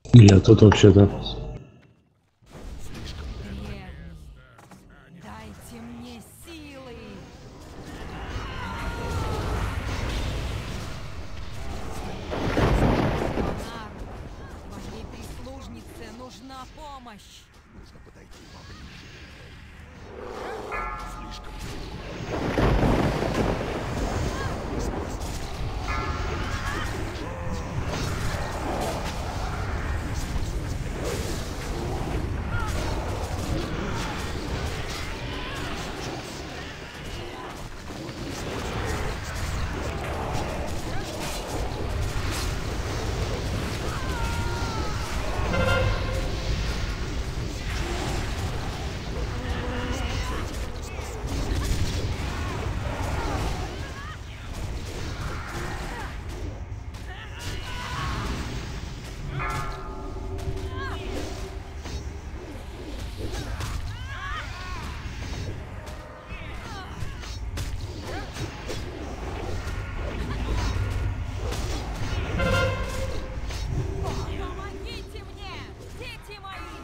Я тут вообще-то. Дайте мне силы! Леонар, твоей прислужнице нужна помощь! Нужно подойти поближе. Слишком Помогите мне, дети мои!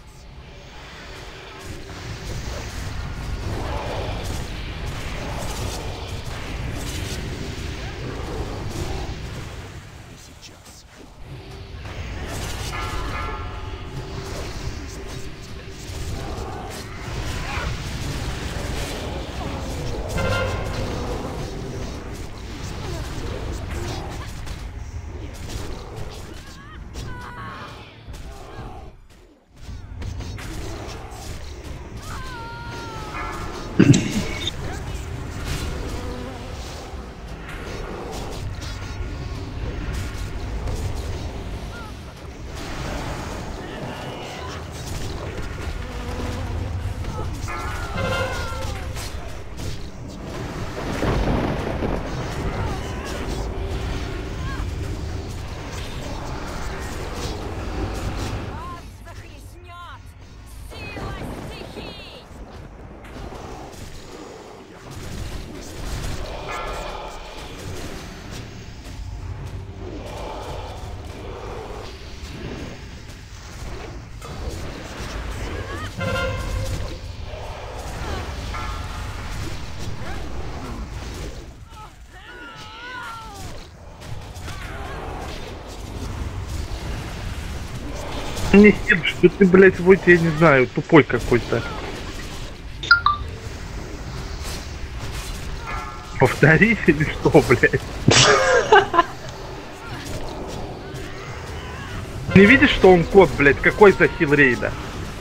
не сейчас. Вас захлестнет сила стихий! Не хил, что ты, блять, вот я не знаю, тупой какой-то. Повторись или что, блять? Не видишь, что он кот, блять, какой за хил рейда?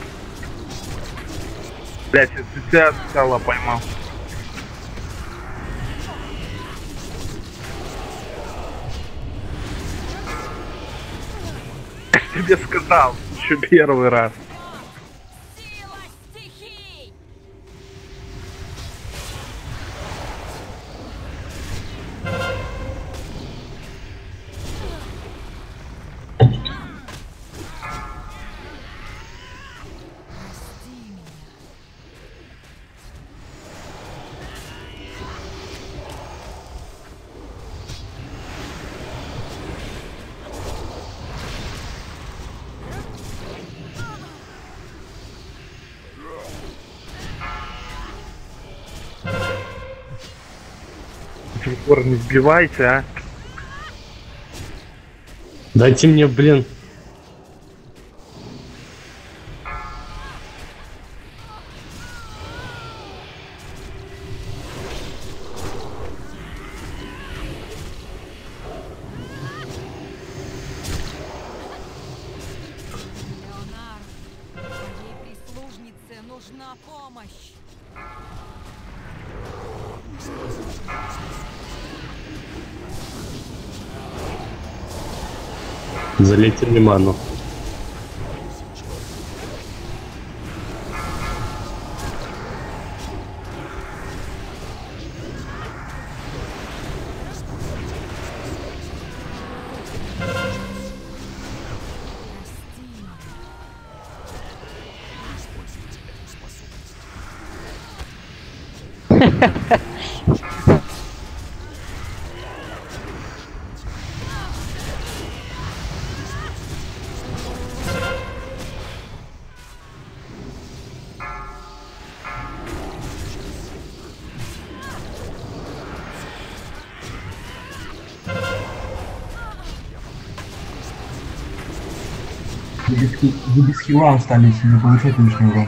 Блять, я тебя стало поймал. Я тебе сказал, еще первый раз. Сила стихий! Прости меня. Егор, не сбивайся, а. Дайте мне, блин. Леонар, твоей прислужнице нужна помощь! Залейте мне ману. Прости меня. Вы без хила остались, не получаете лишний урон.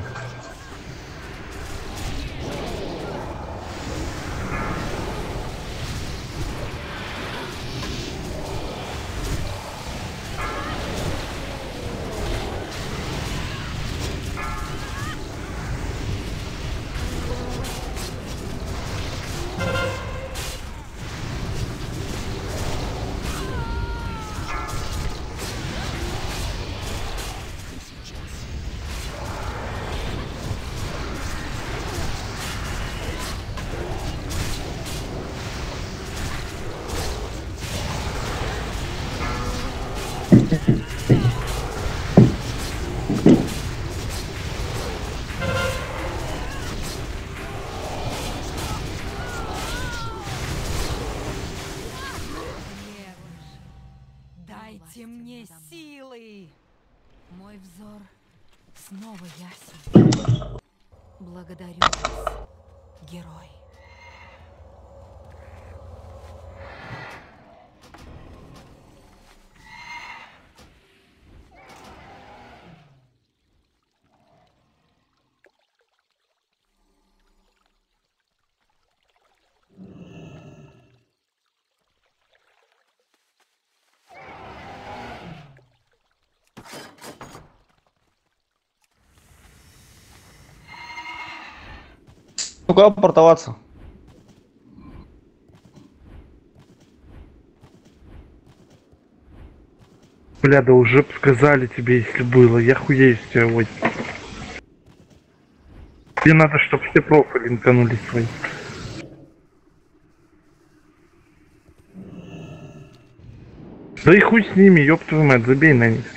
Дайте мне силы! Мой взор снова ясен. Благодарю вас, герой. Ну-ка, портоваться. Бля, да уже б сказали тебе, если было. Я хуею с тебя, вот. Тебе надо, чтобы все профы линканули свои. Да и хуй с ними, ёб твою мать, забей на них.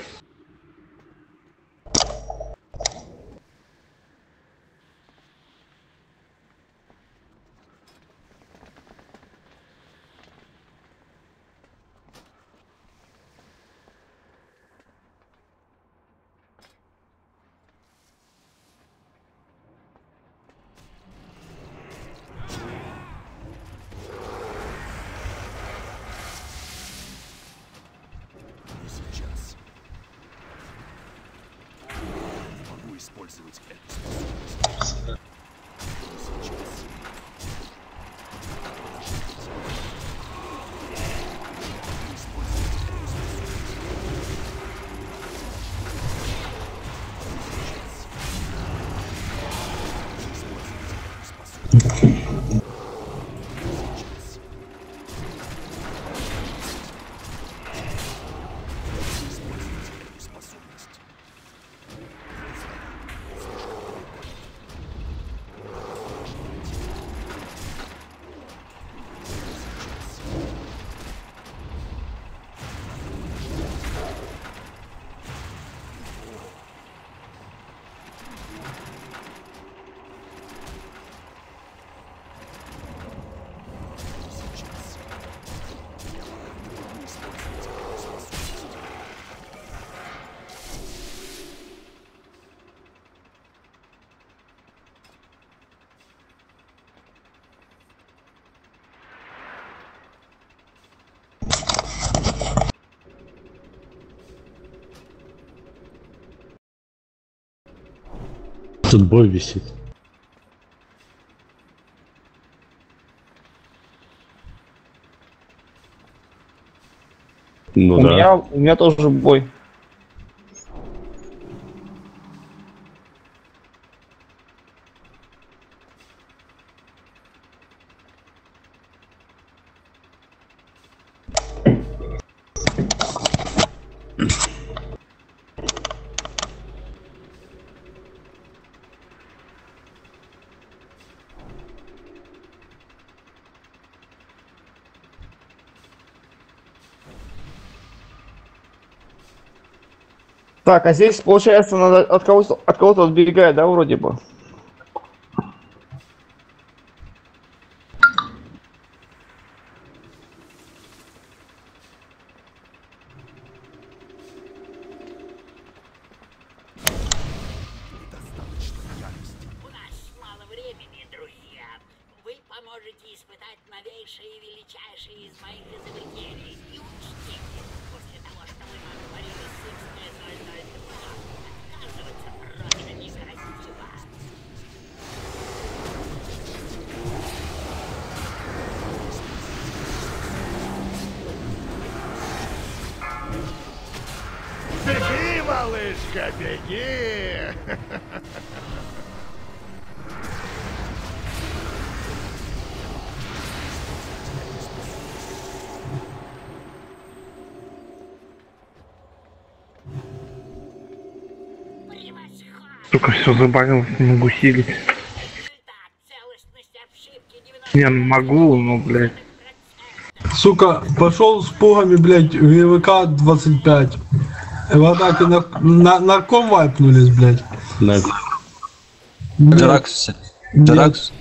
Не сейчас. Не могу использовать эту способность. Не сейчас. Не использовать эту способность. Тут бой висит. Ну У да. меня тоже бой. Так, а здесь, получается, надо от кого-то отбегать, да, вроде бы? У нас мало времени, друзья. Вы поможете испытать новейшие и величайшие из моих изобретений. И учтите, после того, что вы натворили с Беги, малышка, беги! Сука, все забагал, не могу хилить. Результат. Целостность обшивки 90%. Не, могу, но, блядь. Сука, пошел с пугами, блядь, в ЕВК 25. В атаке нарком вайпнулись, блядь. На... Джаракс. Джаракс.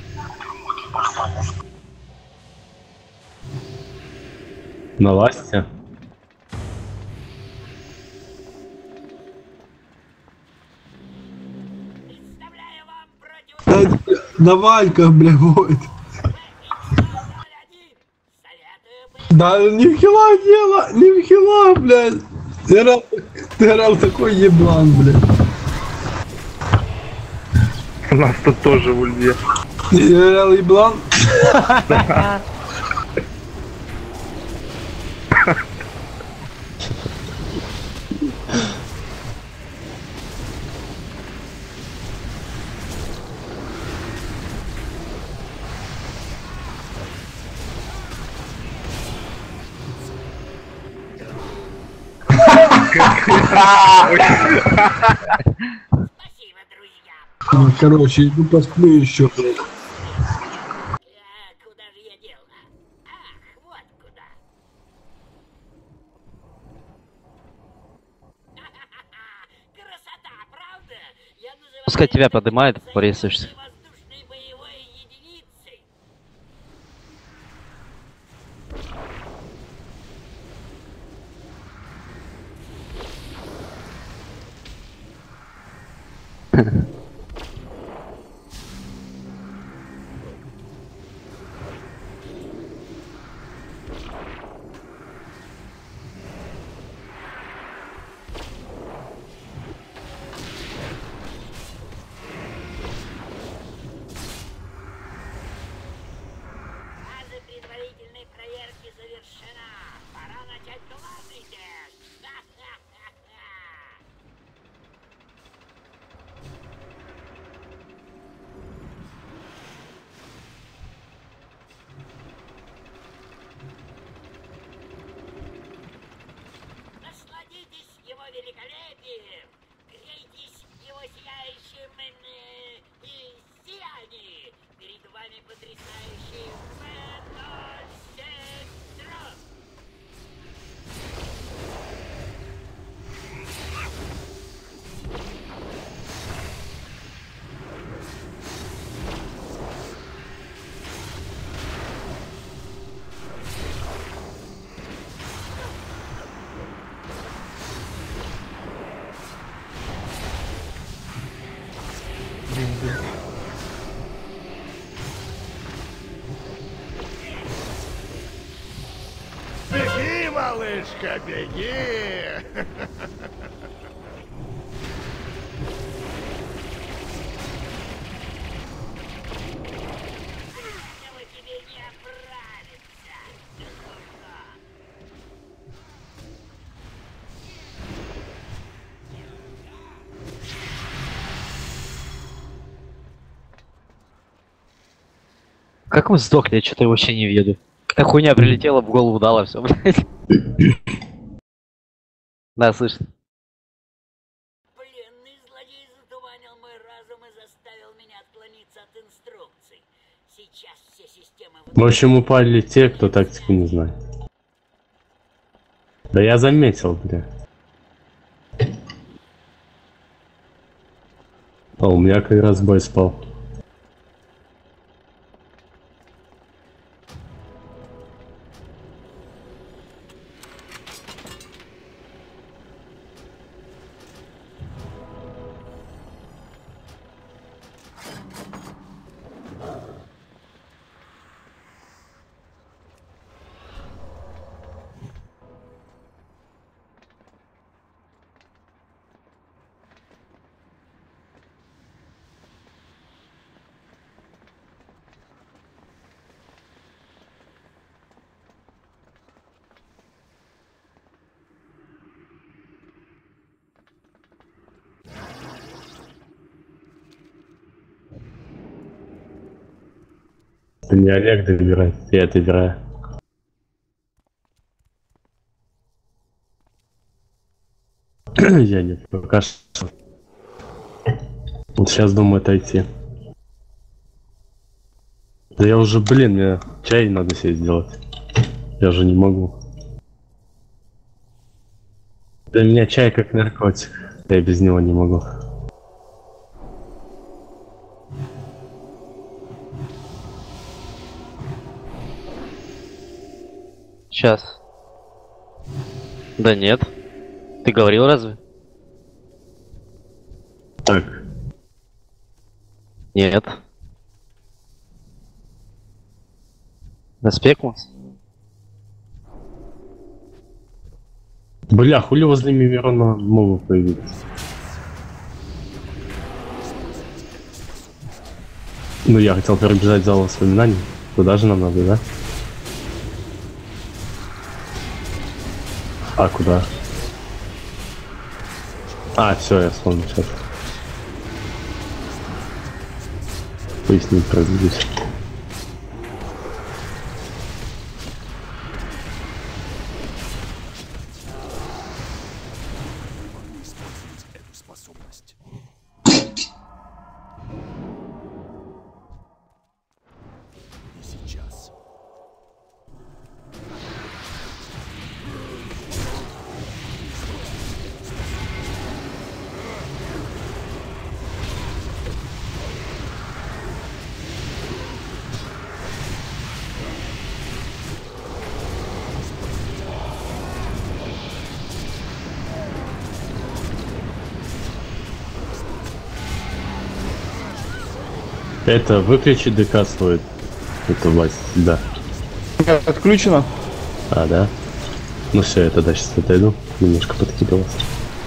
На ласте. Представляю вам против... На вальках, блядь, будет. Советую Да не в хила дело, не в хила, блядь. Ты играл такой еблан, блядь. У нас тут тоже в улье. Ты играл еблан? Спасибо, друзья. Ну, короче, иду посплю еще, блядь. Куда же я дел? Ах, вот куда. Красота, правда? Я называю Пускай тебя это поднимает, порисуешься. воздушной боевой единицей. Фаза предварительной проверки завершена. Пора начать главный тест. Ха-ха-ха-ха. Насладитесь его великолепием, грейтесь его сияющим сиянии. Перед вами потрясающий Феносентрон. Беги, малышка, беги! Этого тебе не оправиться. Как мы сдохли, я что-то вообще не веду. Эта хуйня прилетела, в голову дала все, блядь. Да, слышно. Пленный злодей затуманил мой разум и заставил меня отклониться от инструкций. Сейчас все системы... В общем, упали те, кто тактику не знает. Да я заметил, бля. А у меня как раз бой спал. не Олег добирает, я добираю. Я не пока что. Вот сейчас думаю отойти. Да я уже, блин, мне чай надо себе сделать. Я же не могу. Для меня чай как наркотик. Я без него не могу. Сейчас. Да нет. Ты говорил разве? Так. Нет. Наспекмус? Бля, хули возле Мимирона могу появиться? Ну, я хотел пробежать зал воспоминаний. Туда же нам надо, да? А, куда? А, все, я вспомнил сейчас. Пояснить продвигать. Это выключить ДК стоит. Это власть, да. Отключено. А, да? Ну все, я тогда сейчас отойду. Немножко подкидывался.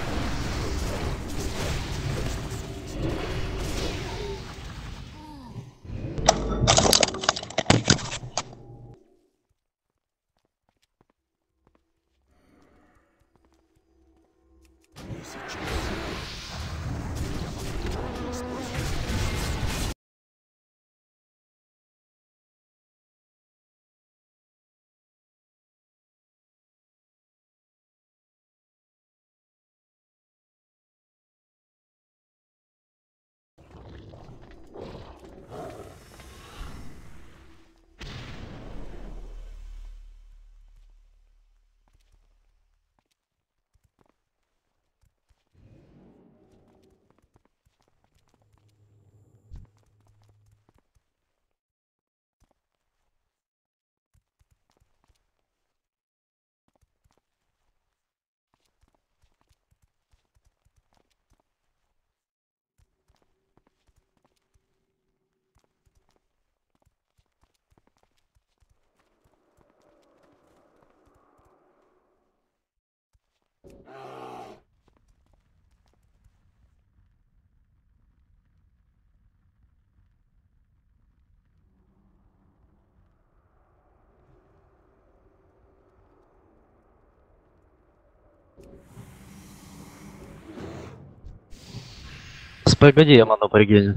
Погоди, я ману пригену.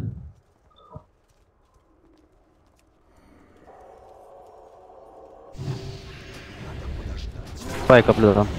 Давай коплю там.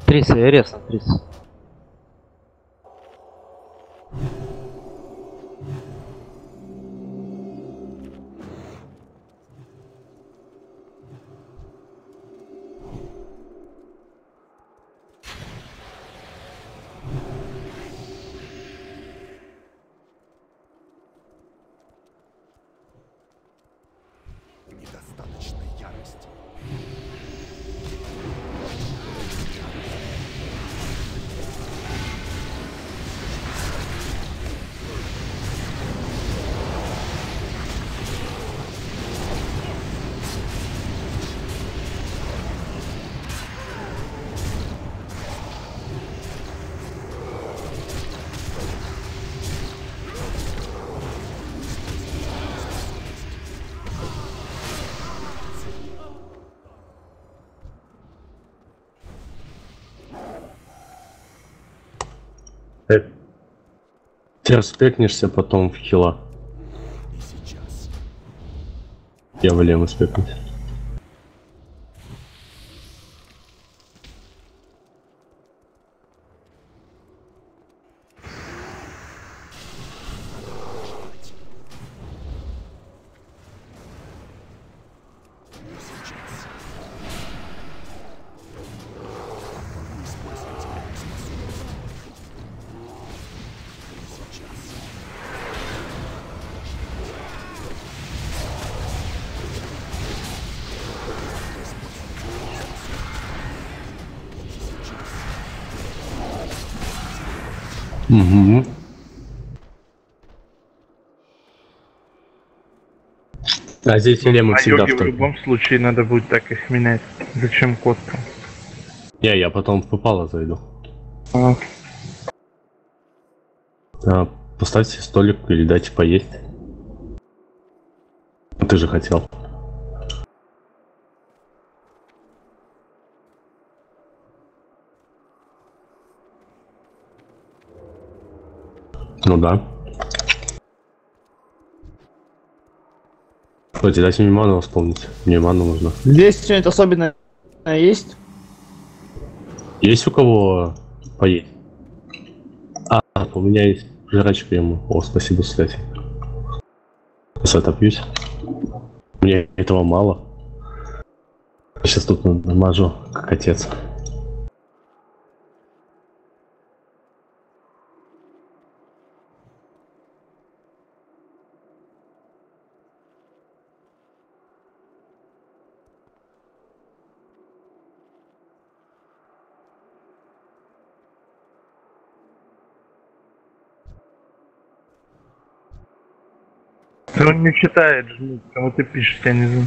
30, я резно, 30. Недостаточно ярости. Ты распекнешься потом в хила. И сейчас. Я в лем спекнусь. Угу. А здесь лемы А всегда йоги в в топ. любом случае надо будет так их менять. Зачем код там? Я потом в попало зайду. А, Поставьте столик или дайте поесть. Ты же хотел. Ну да. Хотите, дайте мне ману восполнить. Мне ману нужно. Здесь что-нибудь особенное есть? Есть у кого поесть? У меня есть жрачка ему. О, спасибо, кстати. Сейчас отопьюсь. Мне этого мало. Сейчас тут намажу, как отец. он не читает, жмут, кому ты пишешь, я не знаю.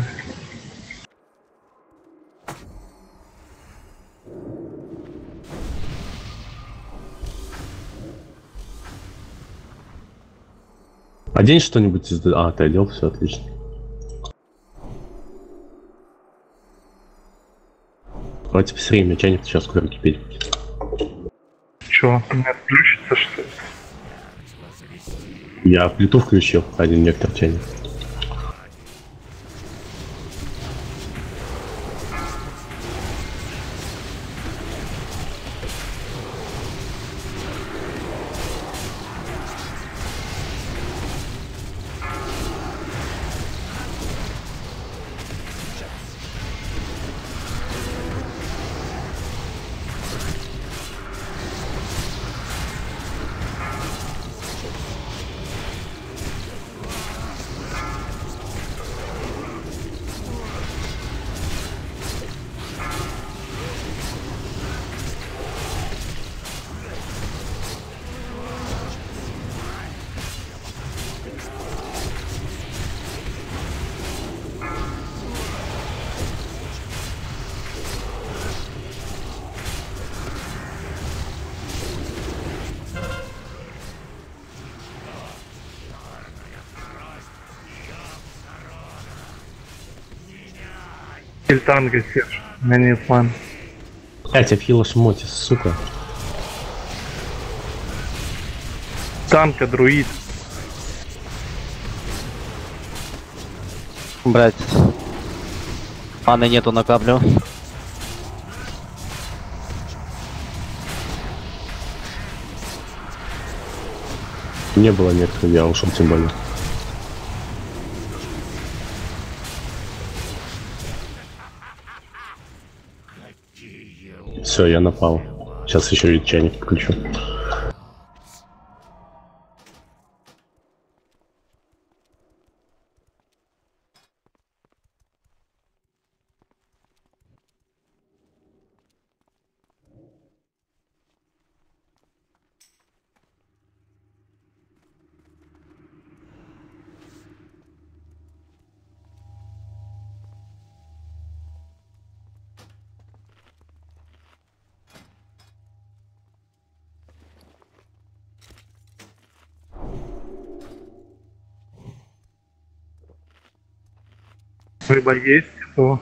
Одень что-нибудь из... ты одел, все отлично. Давайте быстрее, меня чайник сейчас скоро кипеть. Чё, не отключится, что ли? Я плиту включил, один вектор чайник. Танго, Серж, у меня нет ман. Блять, Афила шмоти, сука. Танка, друид. Блять. Маны нету, накаплю. Не было некоторых, я ушел тем более. Все, я напал. Сейчас еще и чайник включу. Рыба есть, то...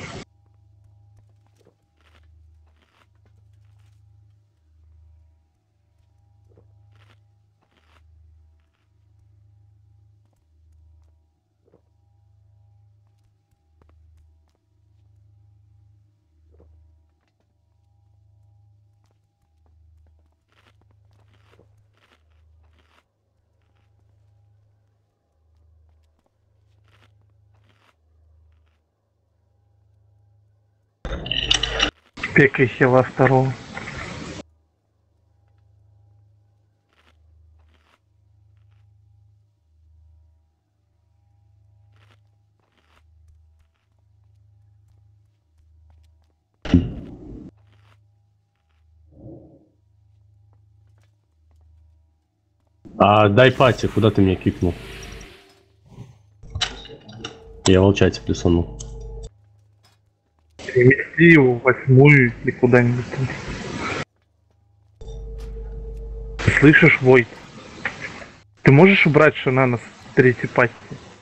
Пека и хила второго. Дай пати, куда ты меня кикнул? Я в чате плюсанул. Перемести его в 8-ю или куда-нибудь там. Ты слышишь, Войт? Ты можешь убрать Шинана с 3-й пасти?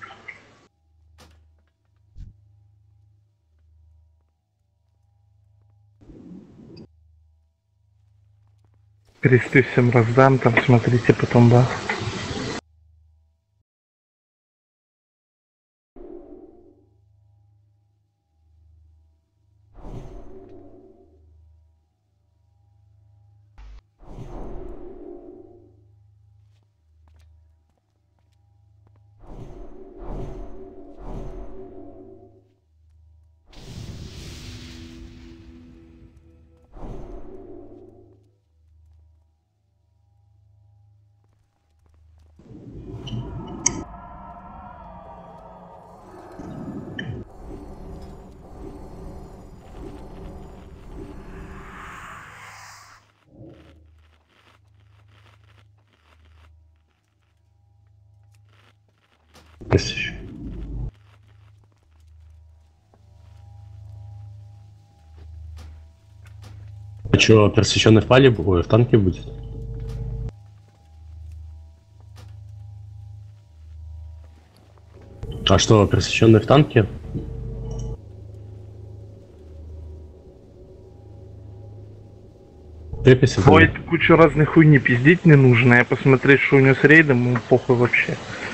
Кресты всем раздам, там смотрите потом, да. Прости. А чё, пересечённый в пале, ой, в танке будет? А что, пересечённый в танке? Войт кучу разных хуйни пиздить не нужно, я посмотреть, что у него с рейдом, ему похуй вообще.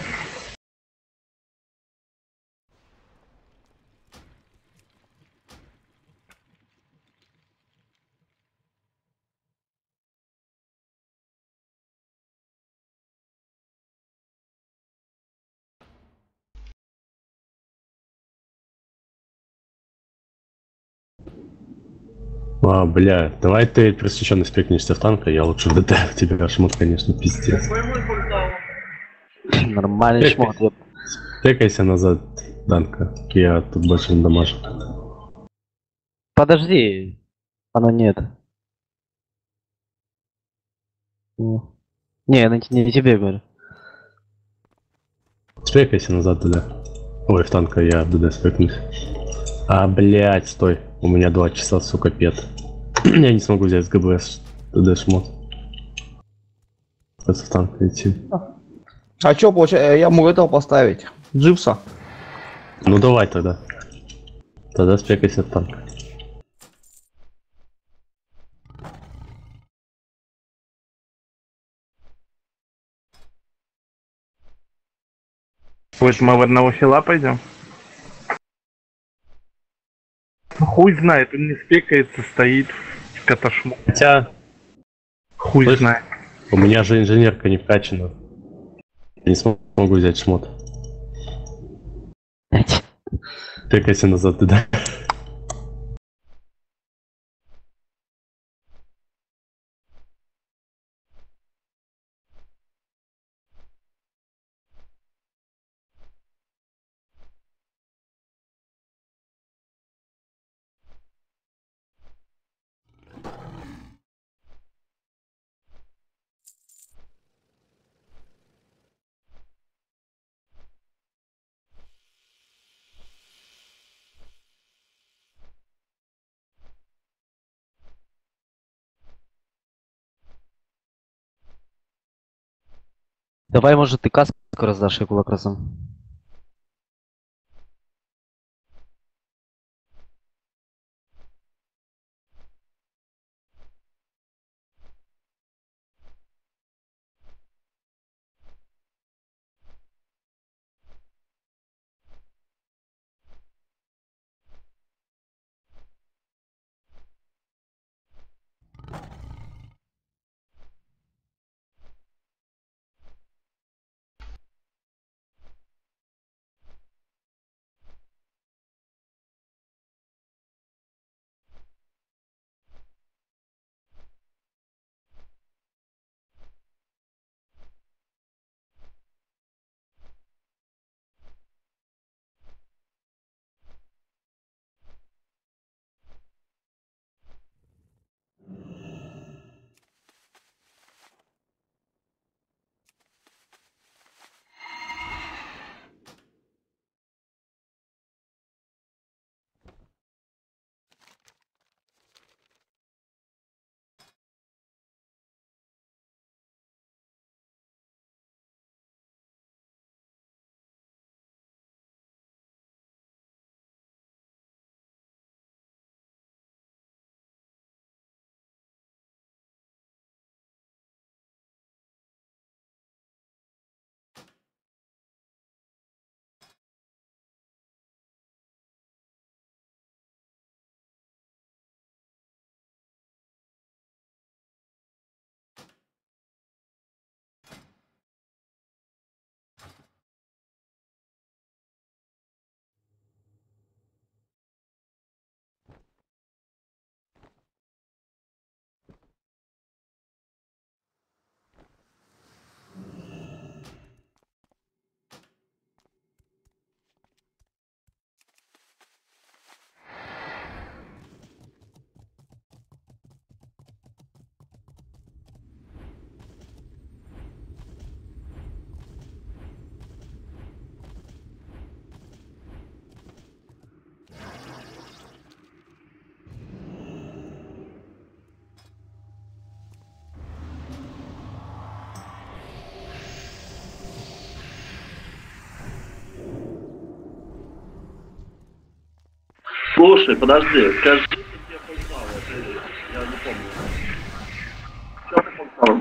Бля, давай ты пересечённый спекнешься в танка, я лучше в ДТ, тебе шмот, конечно, пиздец. Нормальный шмот. Спекайся назад, Данка, я тут больше не дамажу. Подожди. Оно нет. Не, не тебе говорю. Спекайся назад, ДД. Ой, в танка я в ДД спекнусь. Блять, стой. У меня 2 часа, сука, пет. Я не смогу взять с ГБС ДД шмот. В танк идти. А чё, получается, я могу этого поставить? Джипса. Ну давай тогда. Тогда спекайся в танк. Вот мы в одного хила пойдем. Хуй знает, он не спекается, стоит в каташму. Хотя... Хуй слышь, знает. у меня же инженерка не вкачана. Я не смогу взять шмот. Блядь. Тыкайся назад туда. Давай, может, ты каску раздашь, я кулак раздам. Слушай, подожди, скажи, где познал, я не помню. Что ты познал?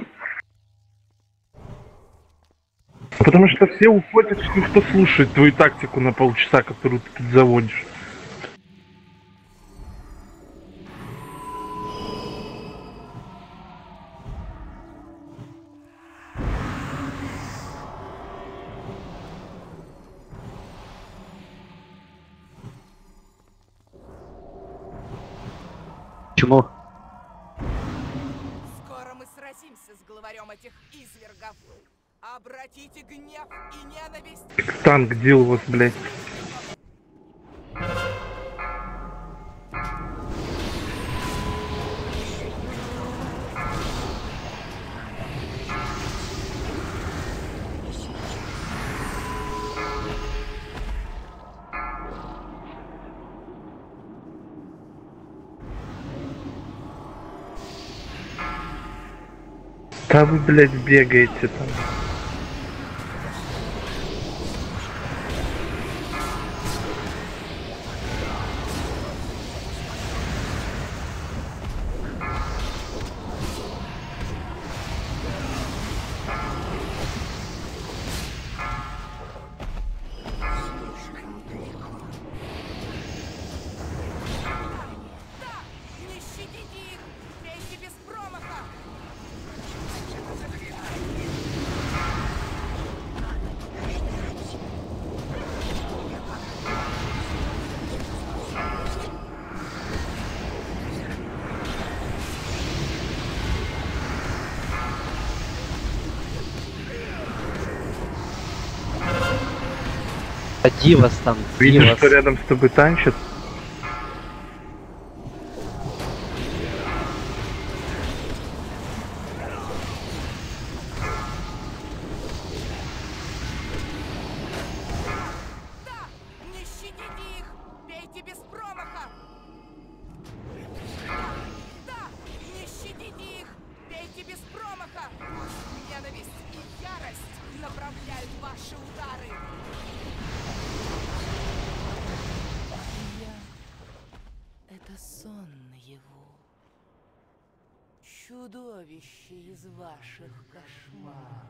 Потому что все уходят, кто слушает твою тактику на полчаса, которую ты тут заводишь. Почему? Скоро мы сразимся с главарем этих извергов. Обратите гнев и ненависть. Танк, где у вас, блядь? Да вы, блядь, бегаете там. Не щадите их! Бейте без промаха! А Дивас там, Видишь, Дивас. что рядом с тобой танчит? Да! Не щадите их! Бейте без промаха! Да! Не щадите их! Бейте без промаха! Ненависть и ярость направляют ваши удары! Это сон наяву. Чудовище из ваших кошмаров.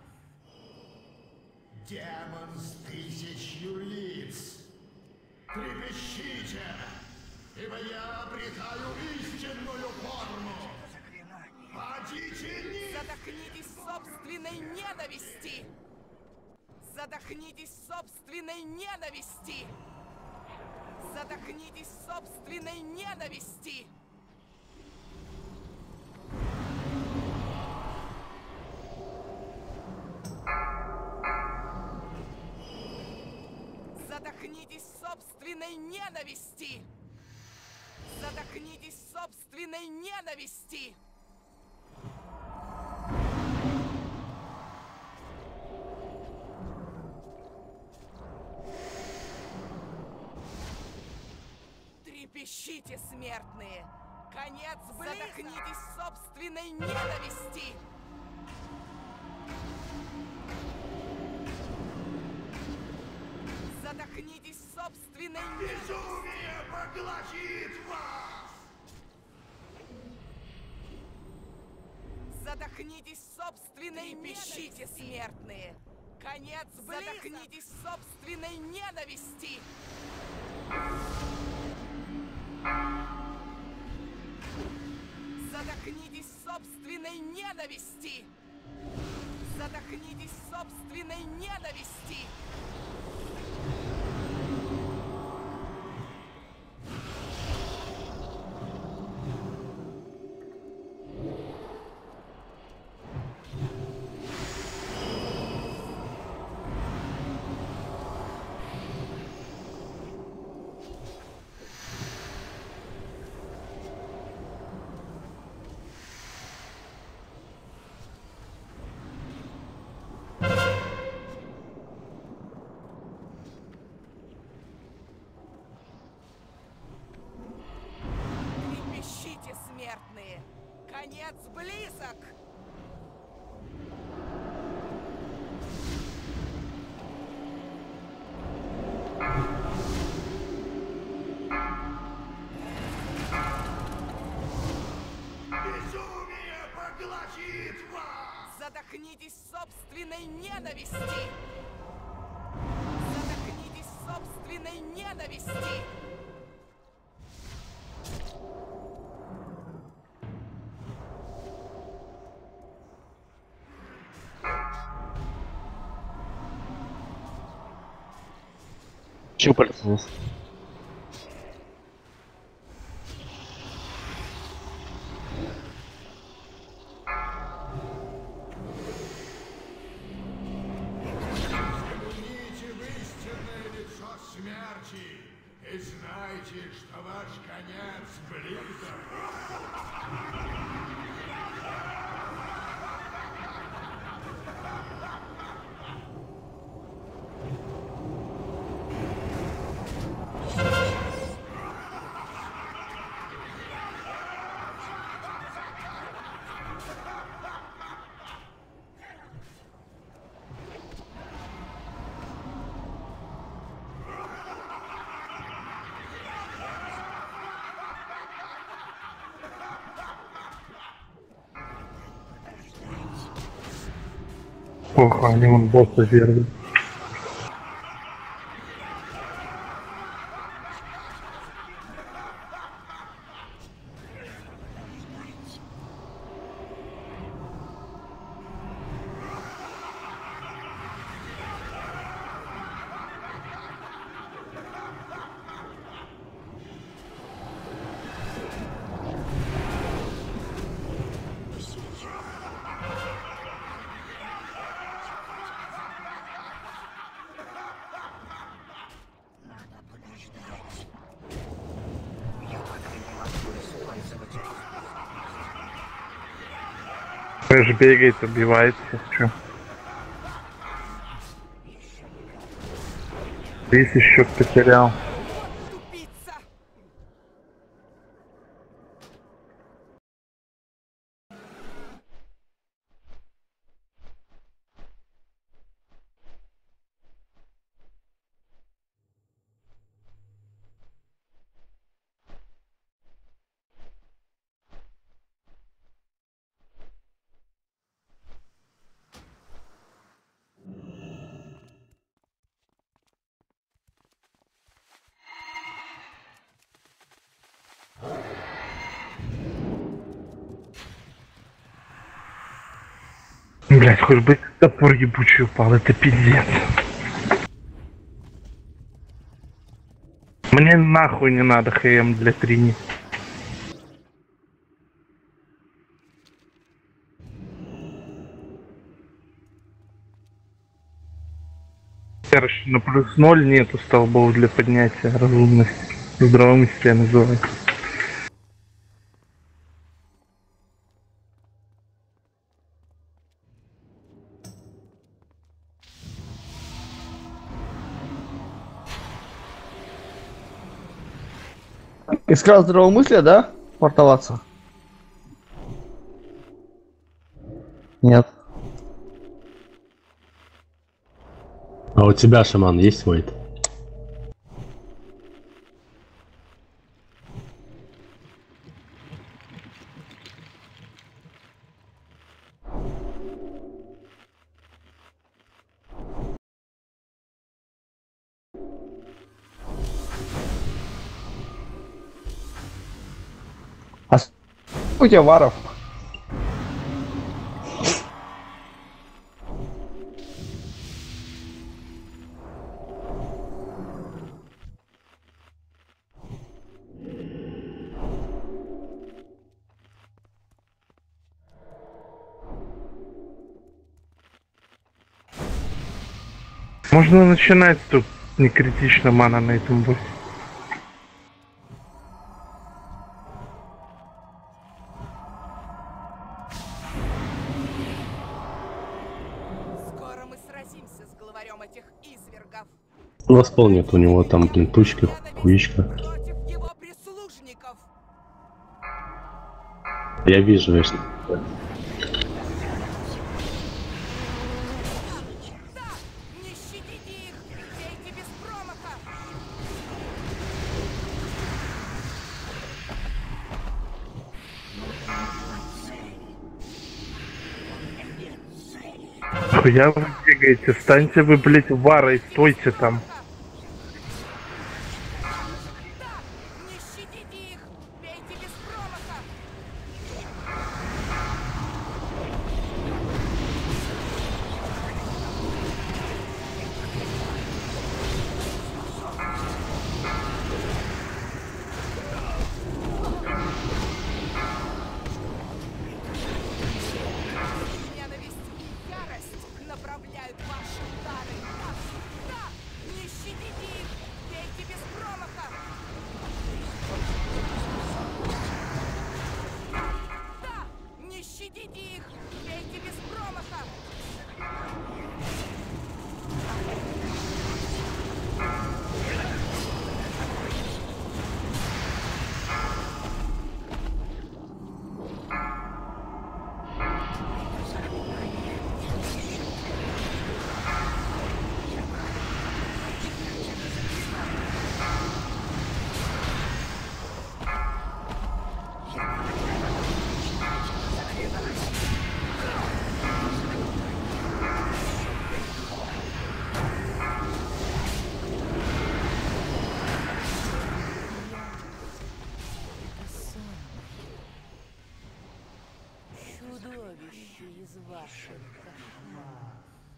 Демон с 1000 лиц. Трепещите, ибо я обретаю истинную форму. Падите ниц! Задохнитесь в собственной ненависти! Задохнитесь в собственной ненависти! Задохнитесь в собственной ненависти! Задохнитесь в собственной ненависти! Задохнитесь в собственной ненависти! Трепещите, смертные! Конец близок! Задохнитесь в собственной ненависти! Задохнитесь в собственной ненависти! Безумие поглотит вас! Задохнитесь в собственной Трепещите, смертные! Конец близок! Задохнитесь в собственной ненависти! Задохнитесь в собственной ненависти! Задохнитесь в собственной ненависти! Трепещите, смертные! Конец близок! Безумие поглотит вас! Задохнитесь в собственной ненависти! Задохнитесь в собственной ненависти! Щупальца. Взгляните в истинное лицо смерти и знайте, что ваш конец близок. Ох, они вон босса верят. Фреш бегает, убивает всех, чё. Здесь еще потерял. Блять, хоть бы топор ебучий упал, это пиздец. Мне нахуй не надо ХМ для Трини. Короче, на плюс 0 нету столбов для поднятия разумности. Здравомыслие я называю. Искра здравомыслия, да? Портоваться? Нет. А у тебя, шаман, есть войд? А у тебя варов? Можно начинать, тут не критично мана на этом боссе. Скоро мы сразимся с главарем этих извергов. Восполнит у него там, блин, тучка, хуичка. Против его прислужников. Я вижу, конечно. Не щадите их! Бейте без промаха! Хуя вы бегаете, станьте вы, блять, варой, стойте там. Не щадите их! Бейте без промаха! Ненависть и ярость направляют ваши удары. Да! Не щадите их! Бейте без промаха! Да! Не щадите их! Бейте без промаха! Чудовище из ваших кошмаров.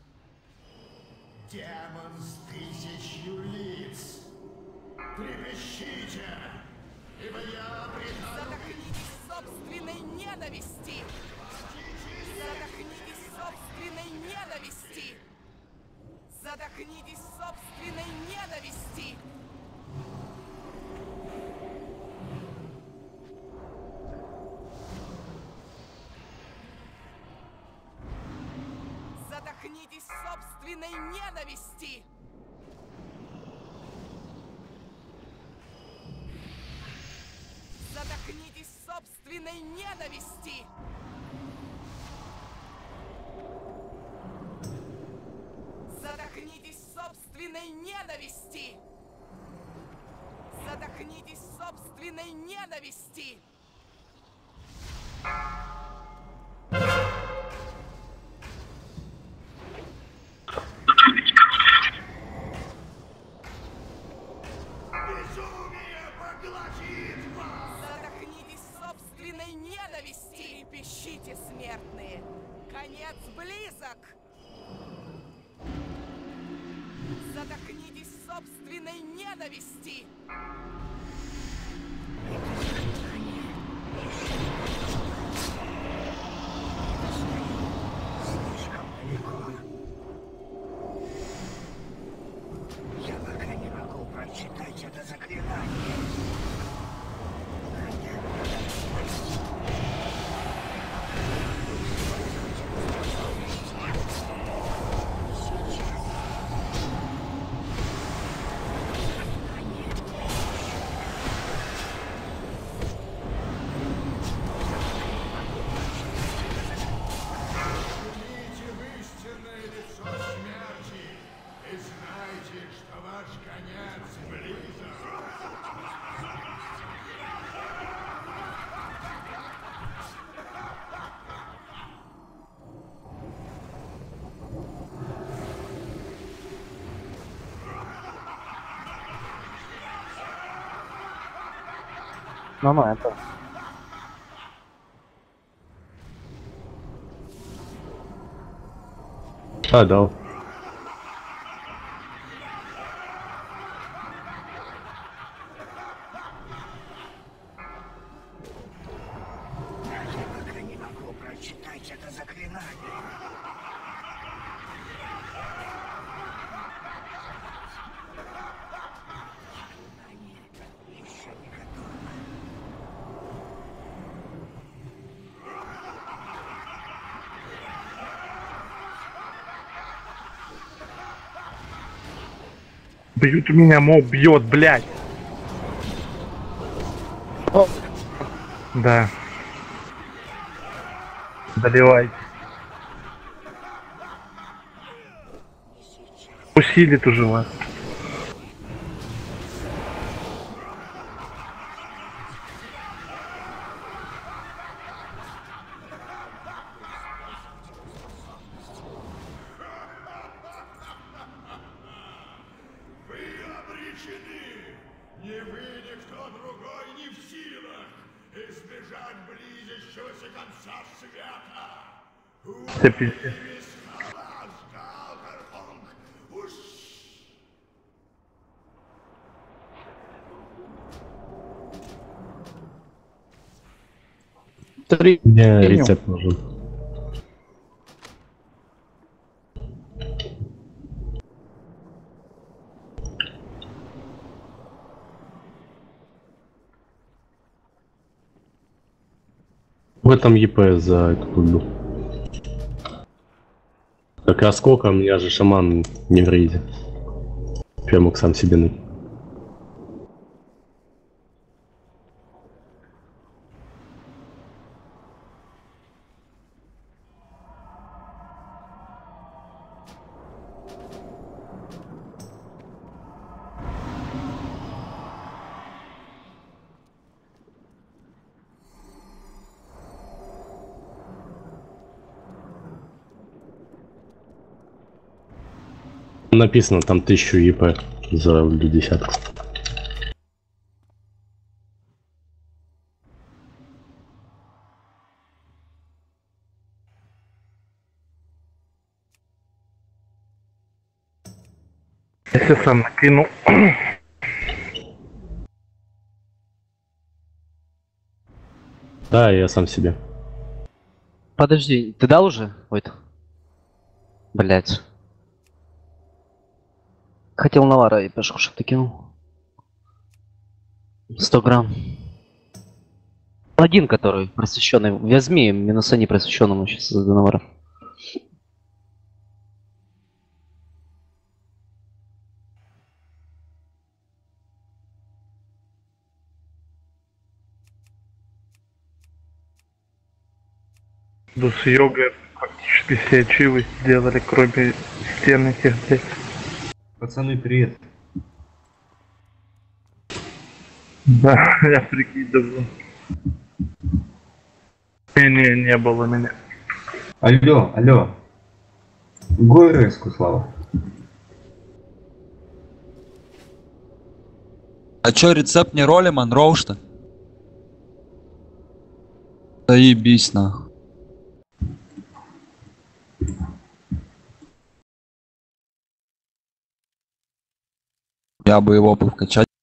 Демон с 1000 лиц. Трепещите, ибо я обретаю... Задохнитесь в собственной ненависти! Задохнитесь в собственной ненависти! Задохнитесь в собственной ненависти! собственной ненависти! Задохнитесь собственной ненависти! Задохнитесь собственной ненависти! Задохнитесь собственной ненависти! Безумие поглотит вас! Задохнитесь собственной ненависти и пищите, смертные! Конец близок! Задохнитесь собственной ненависти! Слишком далеко. Я пока не могу прочитать это заклинание. Взгляните в истинное лицо смерти и знайте, что ваш конец близок. Ну, это. А, дал. Я пока не могу прочитать это заклинание. Заклинание еще не готово. Бьют меня, моб бьет, блядь. О. Да. Доливайте. Усилит уже вас. Вы обречены! Ни вы, ни кто другой не в силах избежать близящегося конца света! Это пиздец. Мне рецепт нужен. В этом ЕП за эту пулю. Так а сколько? У меня же шаман не в рейде. Я мог сам себе найти. Написано там 1000 ЕП за десятку. Я сам накину. Да, я сам себе. Подожди, ты дал уже? Ой-то. Блять. Хотел навара и пешку, чтоб ты кинул. 100 грамм. Один, который просвещенный. Возьми, минус они просвещенному сейчас за навара. Да с йогой практически все ачивы сделали, кроме стен этих, блядь. Пацаны, привет. Да, я прикидывал. Не было меня. Алло. Гой резку, Слава. А чё, рецепт не роли, Монроу, что? Заебись, нахуй. Я бы его вкачать.